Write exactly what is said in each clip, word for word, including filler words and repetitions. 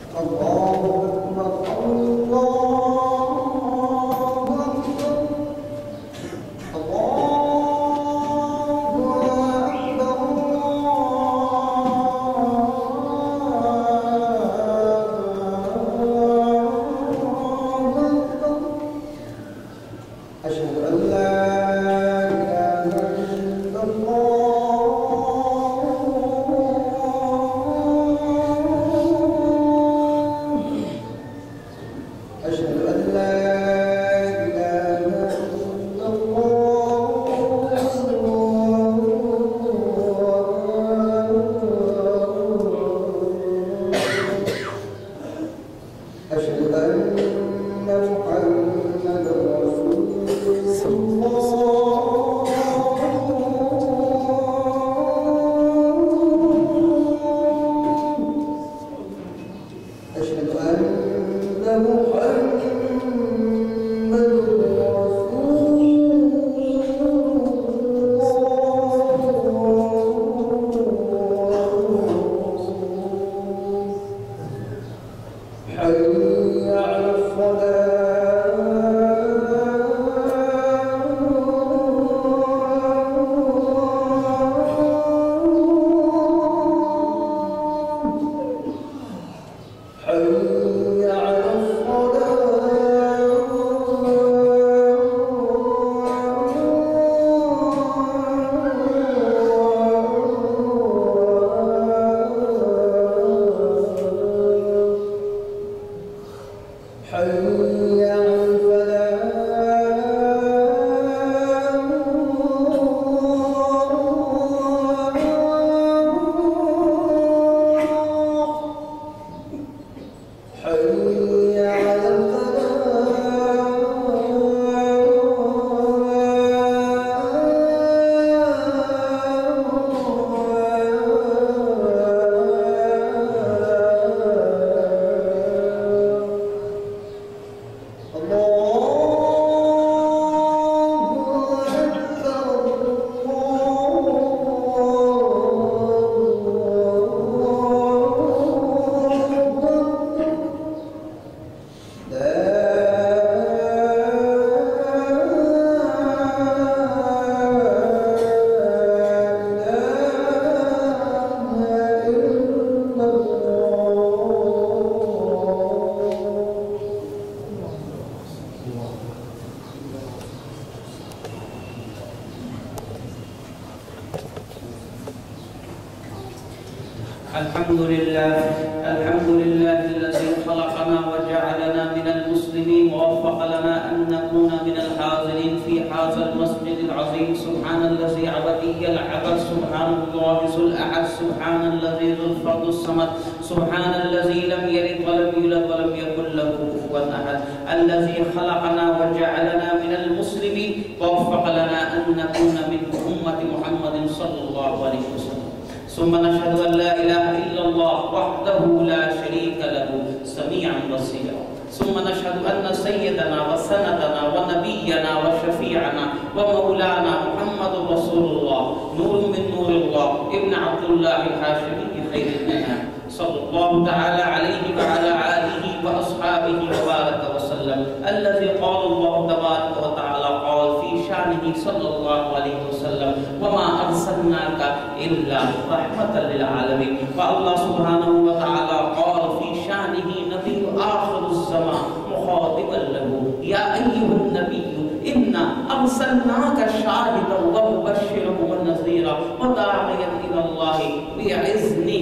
الحمد لله الحمد لله الذي خلقنا وجعلنا من المسلمين ووفق لنا أن نكون من الحاضرين في هذا المسجد العظيم. سبحان الذي عبدي العبد، سبحان الله ذو الأحد، سبحان الذي ذو الفرد الصمد، سبحان الذي لم يلد ولم يولد ولم يكن له كفوا أحد، الذي خلقنا وجعلنا من المسلمين ووفق لنا أن نكون من أمة محمد صلى الله عليه وسلم. ثم نشهد أن لا إله إلا الله وحده لا شريك له سميعا بصيرا. ثم نشهد أن سيدنا وسندنا ونبينا وشفيعنا ومولانا محمد رسول الله، نور من نور الله، ابن عبد الله الهاشمي خير الأنام، صلى الله تعالى عليه وعلى آله وأصحابه وبارك وسلم، الذي قال الله تبارك وتعالى قال في شأنه صلى الله عليه وسلم: وما أرسلناك إلا رحمة للعالمين. والله سبحانه وتعالى قال في شأنه نبي آخر الزمان مخاطبا له: يا أيها النبي إنا أرسلناك شاهدا ومبشرا ونذيرا وداعيا إلى الله بإذنه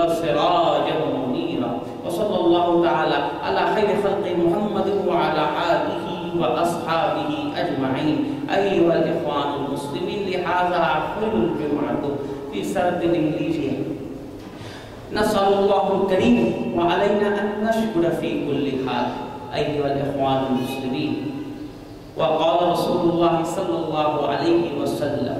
وسراجا منيرا. وصلى الله تعالى على خير خلق محمد وعلى آله وأصحابه أجمعين. أيها الإخوان المسلمين، لهذا خير الجمعة في سرد الإنجليزية. نسأل الله الكريم وعلينا أن نشكر في كل حال. أيها الإخوان المسلمين، وقال رسول الله صلى الله عليه وسلم: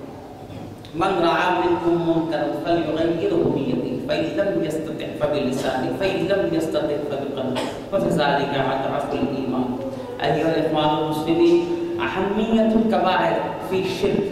من رأى منكم منكرا فليغيره بيده، فإن لم يستطع فبلسانه، فإن لم يستطع فبقلبه، وفذلك أضعف الإيمان. أيها الإخوان المسلمين، أهمية الكبائر في الشرك.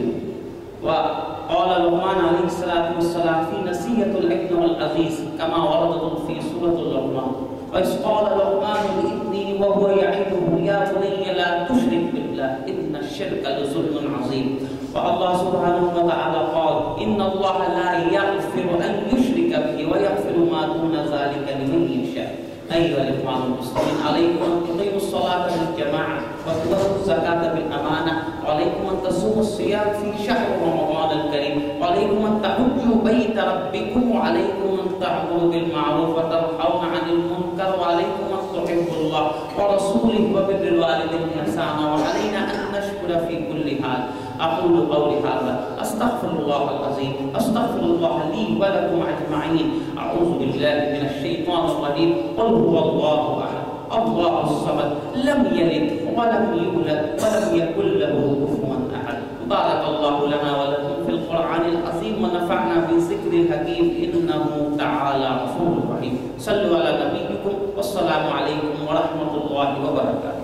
وقال لقمان عليه الصلاة والسلام في نصيحة الابن والعزيز كما ورد في سورة اللقمان: وإذ قال لقمان لابنه وهو يعظه يا بني لا تشرك بالله إن الشرك لظلم عظيم. والله سبحانه وتعالى قال إن الله لا يغفر أن يشرك به ويغفر ما دون ذلك لمن يشاء. أيها الإخوان المسلمين، عليكم أن تقيموا الصلاة بالجماعة وتؤدوا الزكاة بالأمانة، وعليكم أن تصوموا الصيام في شهر رمضان الكريم، وعليكم أن تحجوا بيت ربكم، وعليكم أن تعملوا بالمعروف وتنهون عن المنكر، وعليكم أن تحبوا الله ورسوله وبر الوالدين إحسانا، وعلينا أن نشكر في كل حال. أقول قولي هذا أستغفر الله العظيم، أستغفر الله لي ولكم أجمعين. أعوذ بالله من الشيطان الرجيم. قل هو الله أحد الله الصمد لم يلد ولم يولد ولم يكن له كفوا أحد. بارك الله لنا ولكم في القرآن العظيم ونفعنا بالذكر الحكيم إنه تعالى غفور رحيم. صلوا على نبيكم والسلام عليكم ورحمة الله وبركاته.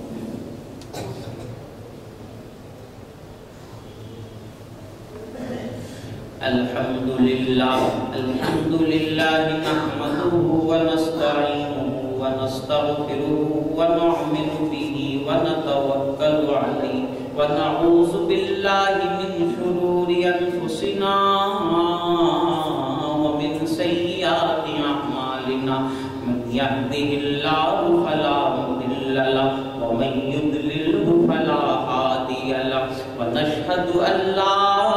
الحمد لله الحمد لله نحمده ونستعينه ونستغفره ونؤمن به ونتوكل عليه ونعوذ بالله من شرور أنفسنا ومن سيئات أعمالنا. من يهده الله فلا مضل له ومن يضلله فلا هادي له. ونشهد أن لا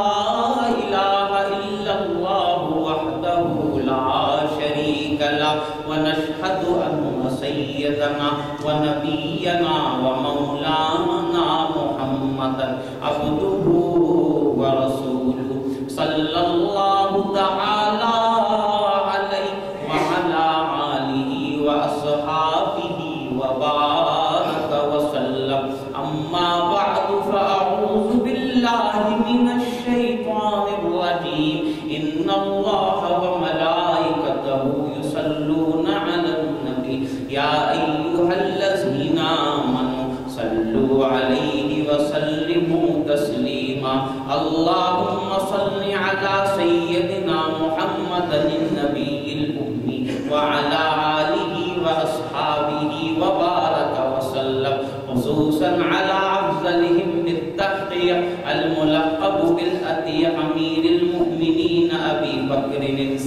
ونشهد أن سيدنا ونبينا ومولانا محمدا عبده ورسوله صلى الله تعالى عليه وعلى آله وأصحابه وبارك وسلم. أما بعد فأعوذ بالله من الشيطان الرجيم. إن الله وملائكته يصلون على النبي يا أيها الذين آمنوا صلوا عليه وسلموا تسليما. اللهم صل على سيدنا محمد النبي الأمي وعلى آله وأصحابه وبارك وسلم، خصوصا على أفضلهم بالتحقيق الملقب بالأتي أمير المؤمنين أبي بكر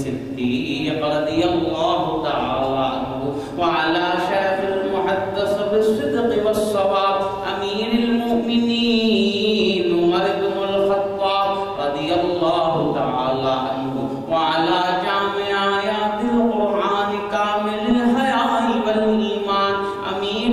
الصديق رضي الله تعالى عنه، وعلى شيخ المحدث بالصدق والصواب أمير المؤمنين عمر بن الخطاب رضي الله تعالى عنه، وعلى جامع آيات القرآن كامل الحياء والإيمان أمير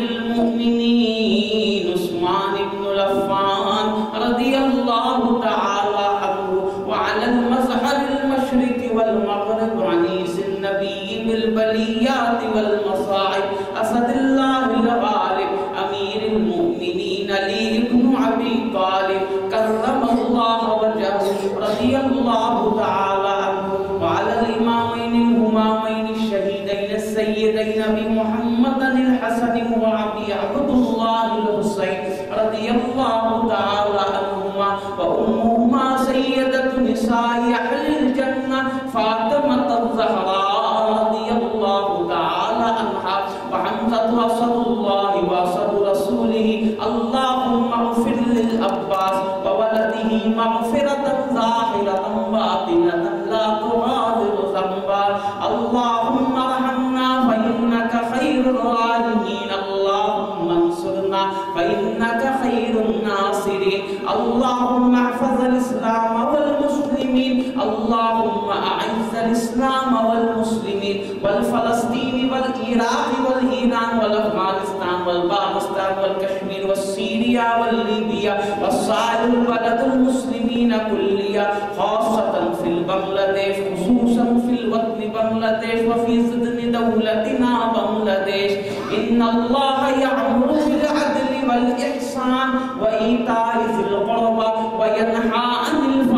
المؤمنين عثمان بن عفان رضي الله تعالى عنه، وعلى المظهر المشرق والمغرب عنيس النبي بالبليات والمصائب أسد الله الغالب أمير المؤمنين علي بن أبي طالب كرم الله وجهه رضي الله تعالى عنه، وعلى الإمامين الهمامين الشهيدين السيدين بمحمد الحسن وأبي عبد الله الحسين رضي الله تعالى عنهما، وأمهما سيدة نساء أهل الجنة فاطمة الزهراء رضي الله تعالى عنها، وحمزة أسد الله وأسد رسوله. اللهم اغفر للعباس وولده مغفرة ظاهرة باطنة لا تغادر ذنبا. اللهم ارحمنا فإنك خير الراحمين. اللهم انصرنا فإنك خير الناصرين. اللهم احفظ الإسلام والمسلمين. اللهم أعز الإسلام والمسلمين والفلسطين والعراق والإيران والأفغانستان والباكستان والكشمير والسوريا والليبيا وسائر بلد المسلمين كلها، خاصة في البنغلاديش، خصوصا في الوطن بنغلاديش وفي صدن دولتنا بنغلاديش. إن الله يأمر بالعدل والإحسان وإيتاء ذي القربى وينهى عن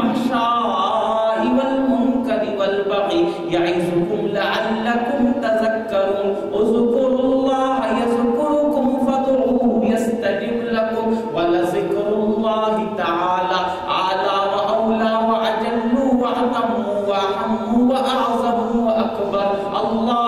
الفحشاء والمنكر والبغي يعظكم لعلكم تذكرون. اذكروا الله يذكركم فادعوه يستجب لكم ولذكر الله تعالى أعلى وأولى وأجل وأتم وأهم وأعظم وأكبر. الله